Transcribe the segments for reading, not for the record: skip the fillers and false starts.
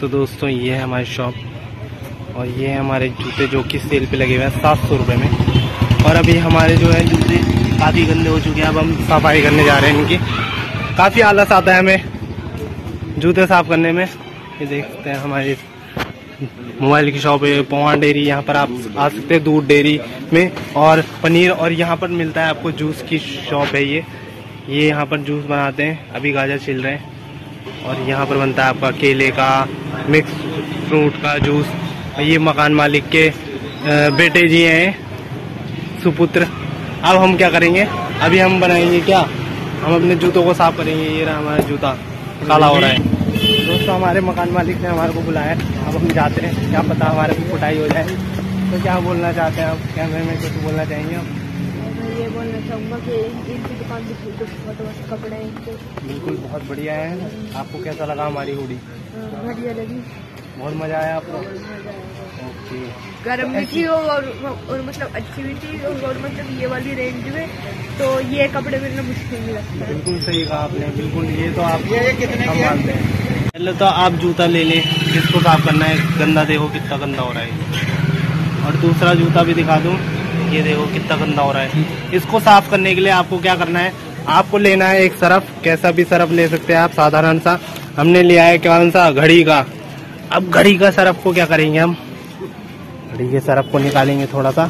तो दोस्तों ये है हमारी शॉप और ये है हमारे जूते जो कि सेल पे लगे हुए हैं 700 रुपये में। और अभी हमारे जो है जूते काफ़ी गंदे हो चुके हैं, अब हम सफाई करने जा रहे हैं इनकी। काफ़ी आलस आता है हमें जूते साफ करने में। ये देखते हैं हमारी मोबाइल की शॉप है पवान डेयरी, यहाँ पर आप आ सकते हैं दूध डेयरी में। और पनीर और यहाँ पर मिलता है आपको जूस की शॉप है ये यहाँ पर जूस बनाते हैं, अभी गाजर छिल रहे हैं। और यहाँ पर बनता है आपका केले का मिक्स फ्रूट का जूस। ये मकान मालिक के बेटे जी हैं सुपुत्र। अब हम क्या करेंगे, अभी हम बनाएंगे क्या, हम अपने जूतों को साफ करेंगे। ये रहा हमारा जूता काला हो रहा है। दोस्तों हमारे मकान मालिक ने हमारे को बुलाया, अब हम जाते हैं, क्या पता हमारे को कुटाई हो जाए। तो क्या बोलना चाहते हैं आप कैमरे में, कुछ बोलना चाहेंगे आप? ये बोलना चाहूँगा कि इनकी दुकान भी बहुत कपड़े हैं, बिल्कुल बहुत बढ़िया है। आपको कैसा लगा हमारी हुडी? बढ़िया लगी, बहुत मजा आया आपको? ओके। गर्म भी थी और मतलब अच्छी भी थी और मतलब ये वाली रेंज में तो ये कपड़े मिलना मुश्किल नहीं लगता। बिल्कुल सही कहा आपने, बिल्कुल। ये तो आप हम मानते हैं। पहले तो आप जूता ले लें, किसको साफ करना है, गंदा देखो कितना गंदा हो रहा है। और दूसरा जूता भी दिखा दूं, ये देखो कितना गंदा हो रहा है। इसको साफ करने के लिए आपको क्या करना है, आपको लेना है एक सरफ, कैसा भी सरफ ले सकते हैं आप, साधारण सा। हमने लिया है कौन सा, घड़ी का। अब घड़ी का सरफ को क्या करेंगे, हम घड़ी के सरफ को निकालेंगे, थोड़ा सा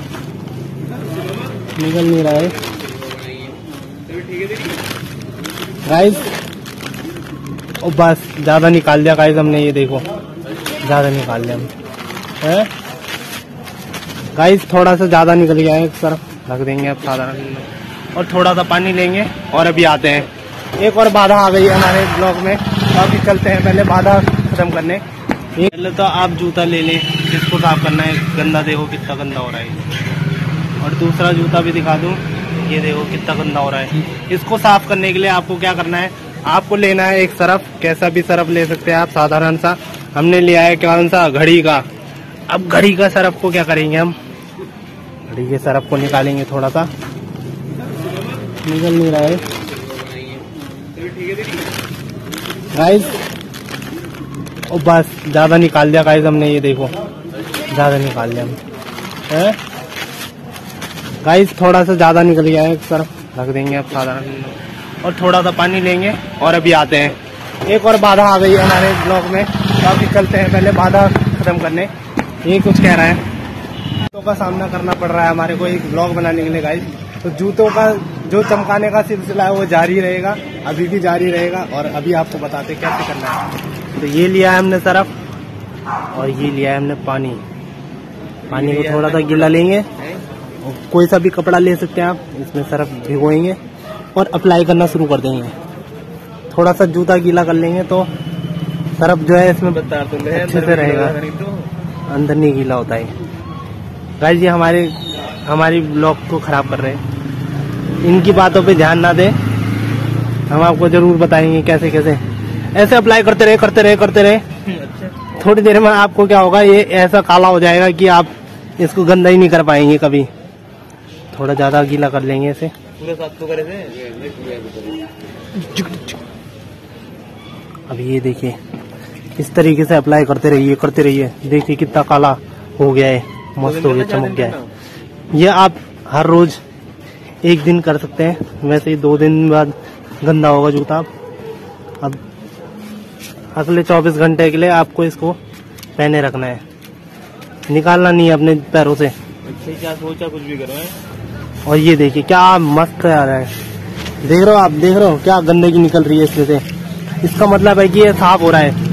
निकल नहीं रहा है गाइस। और बस ज्यादा निकाल दिया गाइस हमने, ये देखो ज्यादा निकाल दिया हम गाइस, थोड़ा सा ज्यादा निकल गया है, सरफ रख देंगे अब साधारण। और थोड़ा सा पानी लेंगे और अभी आते हैं। एक और बाधा आ गई है हमारे ब्लॉग में, तो अभी चलते हैं पहले बाधा खत्म करने। पहले तो आप जूता ले लें, जिसको साफ करना है, गंदा देखो कितना गंदा हो रहा है। और दूसरा जूता भी दिखा दूं, ये देखो कितना गंदा हो रहा है। इसको साफ करने के लिए आपको क्या करना है, आपको लेना है एक सरफ, कैसा भी सरफ ले सकते हैं आप, साधारण सा। हमने लिया है कौन सा, घड़ी का। अब घड़ी का सरफ को क्या करेंगे, हम घड़ी के सरफ को निकालेंगे, थोड़ा सा निकल नहीं रहा है गाइस। और बस ज्यादा निकाल दिया गाइस हमने, ये देखो ज्यादा निकाल दिया हम गाइस, थोड़ा सा ज्यादा निकल गया है, सरफ रख देंगे अब साधारण। और थोड़ा सा पानी लेंगे और अभी आते हैं। एक और बाधा आ गई है हमारे ब्लॉग में, तो अभी चलते हैं पहले बाधा खत्म करने। ये कुछ कह रहा है, जूतों का सामना करना पड़ रहा है हमारे को एक ब्लॉग बनाने के लिए गाइस। तो जूतों का जो चमकाने का सिलसिला है वो जारी रहेगा, अभी भी जारी रहेगा। और अभी आपको बताते कैसे करना है। तो ये लिया है हमने सरफ और ये लिया है हमने पानी। पानी को थोड़ा सा गीला लेंगे और कोई सा भी कपड़ा ले सकते हैं आप, इसमें सरफ भिगोएंगे और अप्लाई करना शुरू कर देंगे। थोड़ा सा जूता गीला कर लेंगे तो सरफ जो है इसमें अच्छे से रहेगा, अंदर नहीं गीला होता है गाइस। ये हमारी ब्लॉग को खराब कर रहे हैं, इनकी बातों पे ध्यान ना दें, हम आपको जरूर बताएंगे कैसे कैसे। ऐसे अप्लाई करते रहे। थोड़ी देर में आपको क्या होगा, ये ऐसा काला हो जाएगा कि आप इसको गंदा ही नहीं कर पाएंगे कभी। थोड़ा ज्यादा गीला कर लेंगे इसे। अब ये देखिए इस तरीके से अप्लाई करते रहिए। देखिए कितना काला हो गया है, मस्त हो गया, चमक गया है। ये आप हर रोज एक दिन कर सकते हैं, वैसे ही 2 दिन बाद गंदा होगा जूता। अब अगले 24 घंटे के लिए आपको इसको पहने रखना है, निकालना नहीं है अपने पैरों से। अच्छा क्या सोचा, कुछ भी करो है। और ये देखिए क्या मस्त आ रहा है, देख रहे हो क्या गंदगी निकल रही है इसमें से। इसका मतलब है कि ये साफ हो रहा है।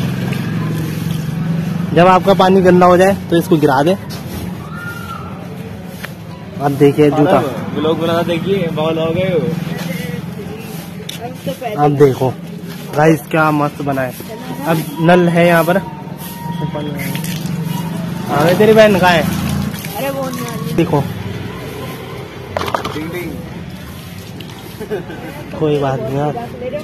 जब आपका पानी गंदा हो जाए तो इसको गिरा दे। अब देखिए जूता, ब्लॉग बनाना देखिए, बहुत हो गए। अब देखो गाइस क्या मस्त बना है। अब नल है यहाँ पर, अरे तेरी बहन कहाँ है? अरे वो नहीं, देखो कोई बात नहीं यार।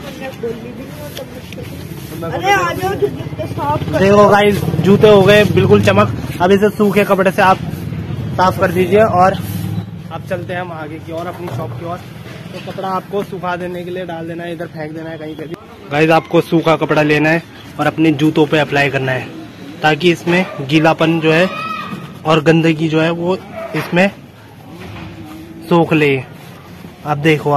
देखो गाइस जूते हो गए बिल्कुल चमक। अब इसे सूखे कपड़े से आप साफ कर दीजिए और अब चलते हैं हम आगे की और अपनी शॉप की ओर। तो कपड़ा आपको सुखा देने के लिए डाल देना है, इधर फेंक देना है कहीं पे भी। गाइस आपको सूखा कपड़ा लेना है और अपने जूतों पे अप्लाई करना है ताकि इसमें गीलापन जो है और गंदगी जो है वो इसमें सोख ले। अब देखो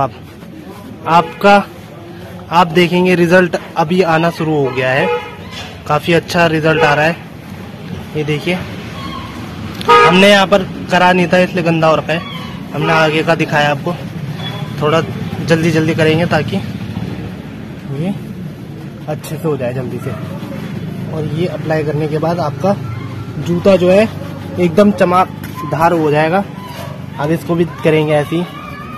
आप देखेंगे रिजल्ट अभी आना शुरू हो गया है। काफी अच्छा रिजल्ट आ रहा है। ये देखिए, हमने यहाँ पर करा नहीं था इसलिए गंदा हो रखा है। हमने आगे का दिखाया आपको। थोड़ा जल्दी करेंगे ताकि ये अच्छे से हो जाए जल्दी से। और ये अप्लाई करने के बाद आपका जूता जो है एकदम चमकदार हो जाएगा। अब इसको भी करेंगे ऐसे ही।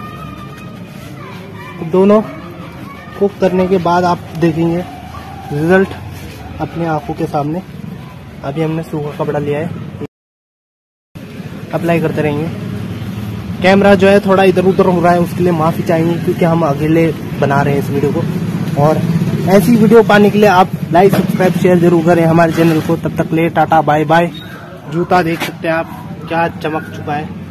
दोनों को करने के बाद आप देखेंगे रिजल्ट अपने आंखों के सामने। अभी हमने सूखा कपड़ा लिया है, अप्लाई करते रहेंगे। कैमरा जो है थोड़ा इधर उधर हो रहा है, उसके लिए माफ़ी चाहेंगे क्योंकि हम अकेले बना रहे हैं इस वीडियो को। और ऐसी वीडियो पाने के लिए आप लाइक सब्सक्राइब शेयर जरूर करें हमारे चैनल को। तब तक ले टाटा बाय बाय। जूता देख सकते हैं आप क्या चमक चुका है।